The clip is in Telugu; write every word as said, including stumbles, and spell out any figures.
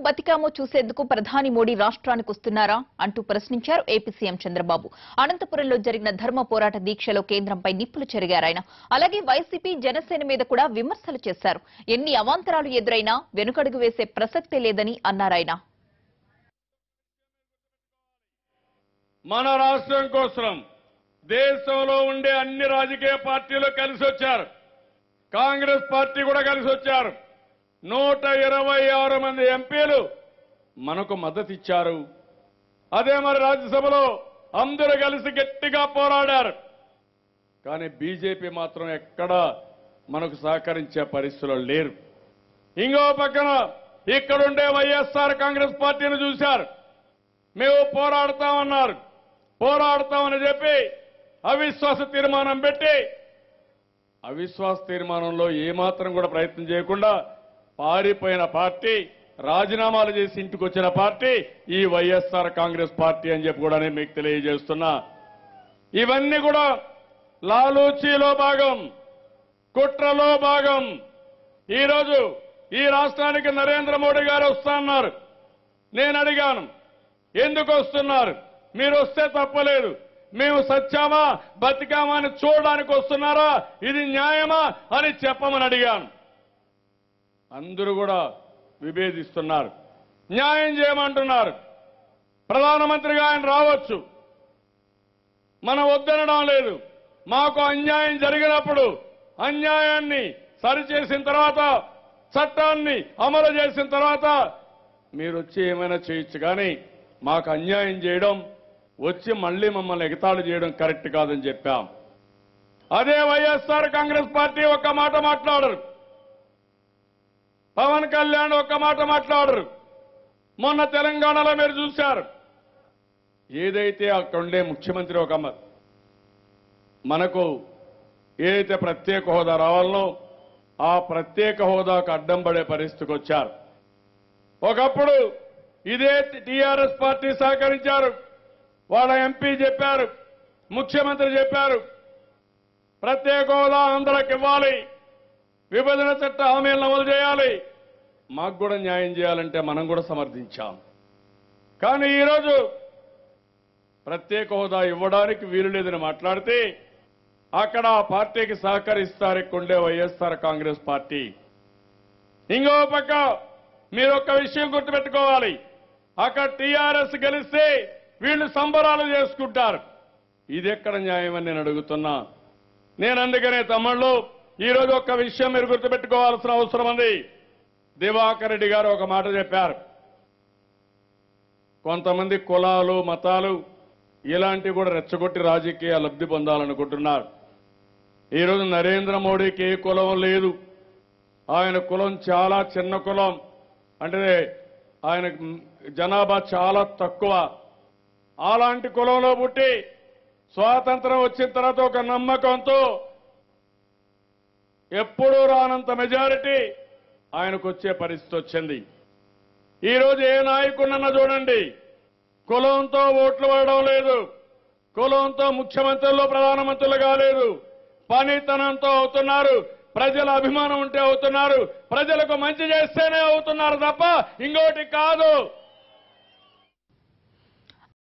బతికామో చూసేందుకు ప్రధాని మోడీ రాష్ట్రానికి వస్తున్నారా అంటూ ప్రశ్నించారు ఏపీ సీఎం చంద్రబాబు. అనంతపురంలో జరిగిన ధర్మ పోరాట దీక్షలో కేంద్రంపై నిప్పులు చెరిగారాయన. అలాగే వైసీపీ జనసేన మీద కూడా విమర్శలు చేశారు. ఎన్ని అవాంతరాలు ఎదురైనా వెనుకడుగు వేసే ప్రసక్తే లేదని అన్నారాయన. మన రాష్ట్రం కోసం దేశంలో ఉండే అన్ని రాజకీయ పార్టీలు కలిసి వచ్చారు. కాంగ్రెస్ పార్టీ కూడా కలిసి వచ్చారు. నూట ఇరవై ఆరు మంది ఎంపీలు మనకు మద్దతు ఇచ్చారు. అదే మరి రాజ్యసభలో అందరూ కలిసి గట్టిగా పోరాడారు. కానీ బీజేపీ మాత్రం ఎక్కడా మనకు సహకరించే పరిస్థితులు లేరు. ఇంకో పక్కన ఇక్కడుండే వైఎస్ఆర్ కాంగ్రెస్ పార్టీని చూశారు. మేము పోరాడతామన్నారు. పోరాడతామని చెప్పి అవిశ్వాస తీర్మానం పెట్టి అవిశ్వాస తీర్మానంలో ఏమాత్రం కూడా ప్రయత్నం చేయకుండా పారిపోయిన పార్టీ, రాజీనామాలు చేసి ఇంటికి వచ్చిన పార్టీ ఈ వైఎస్ఆర్ కాంగ్రెస్ పార్టీ అని చెప్పి కూడా నేను మీకు తెలియజేస్తున్నా. ఇవన్నీ కూడా లాలూచీలో భాగం, కుట్రలో భాగం. ఈరోజు ఈ రాష్ట్రానికి నరేంద్ర మోడీ గారు వస్తున్నారు. నేను అడిగాను, ఎందుకు వస్తున్నారు? మీరు వస్తే తప్పలేదు. మేము సత్యామా బతికామా అని చూడడానికి వస్తున్నారా? ఇది న్యాయమా అని చెప్పమని అడిగాను. అందరూ కూడా విభేదిస్తున్నారు. న్యాయం చేయమంటున్నారు. ప్రధానమంత్రిగా ఆయన రావచ్చు, మనం వద్దనడం లేదు. మాకు అన్యాయం జరిగినప్పుడు అన్యాయాన్ని సరిచేసిన తర్వాత, చట్టాన్ని అమలు చేసిన తర్వాత మీరు వచ్చి ఏమైనా చేయొచ్చు. కానీ మాకు అన్యాయం చేయడం, వచ్చి మళ్లీ మమ్మల్ని ఎగతాళి చేయడం కరెక్ట్ కాదని చెప్పాం. అదే వైఎస్ఆర్ కాంగ్రెస్ పార్టీ ఒక్క మాట మాట్లాడరు. పవన్ కళ్యాణ్ ఒక్క మాట మాట్లాడరు. మొన్న తెలంగాణలో మీరు చూశారు. ఏదైతే అక్కడుండే ముఖ్యమంత్రి ఒక మనకు ఏదైతే ప్రత్యేక హోదా రావాలనో ఆ ప్రత్యేక హోదాకు అడ్డం పడే పరిస్థితికి వచ్చారు. ఒకప్పుడు ఇదే టీఆర్ఎస్ పార్టీ సహకరించారు. వాళ్ళ ఎంపీ చెప్పారు, ముఖ్యమంత్రి చెప్పారు, ప్రత్యేక హోదా ఆంధ్రాకి ఇవ్వాలి, విభజన చట్ట హామీలను అమలు చేయాలి, మాకు కూడా న్యాయం చేయాలంటే మనం కూడా సమర్థించాం. కానీ ఈరోజు ప్రత్యేక హోదా ఇవ్వడానికి వీలు లేదని మాట్లాడితే అక్కడ ఆ పార్టీకి సహకరిస్తారు ఇక్కడుండే వైఎస్ఆర్ కాంగ్రెస్ పార్టీ. ఇంకో పక్క మీరు ఒక్క విషయం గుర్తుపెట్టుకోవాలి, అక్కడ టీఆర్ఎస్ గెలిస్తే వీళ్ళు సంబరాలు చేసుకుంటారు. ఇది ఎక్కడ న్యాయమని నేను అడుగుతున్నా. నేను అందుకనే తమ్ముళ్ళు ఈరోజు ఒక్క విషయం మీరు గుర్తుపెట్టుకోవాల్సిన అవసరం ఉంది. దివాకర్ రెడ్డి గారు ఒక మాట చెప్పారు. కొంతమంది కులాలు, మతాలు ఇలాంటివి కూడా రెచ్చగొట్టి రాజకీయ లబ్ధి పొందాలనుకుంటున్నారు. ఈరోజు నరేంద్ర మోడీకి ఏ కులం లేదు. ఆయన కులం చాలా చిన్న కులం, అంటే ఆయన జనాభా చాలా తక్కువ. అలాంటి కులంలో పుట్టి స్వాతంత్రం వచ్చిన తర్వాత ఒక నమ్మకంతో ఎప్పుడూ రానంత మెజారిటీ ఆయనకు వచ్చే పరిస్థితి వచ్చింది. ఈరోజు ఏ నాయకుడినన్నా చూడండి, కులంతో ఓట్లు పడడం లేదు, కులంతో ముఖ్యమంత్రులు ప్రధానమంత్రులు కాలేదు, పనితనంతో అవుతున్నారు, ప్రజల అభిమానం ఉంటే అవుతున్నారు, ప్రజలకు మంచి చేస్తేనే అవుతున్నారు తప్ప ఇంకోటి కాదు.